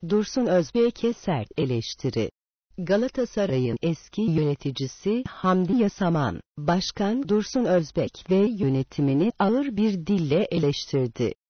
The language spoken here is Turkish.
Dursun Özbek'e sert eleştiri. Galatasaray'ın eski yöneticisi Hamdi Yasaman, Başkan Dursun Özbek ve yönetimini ağır bir dille eleştirdi.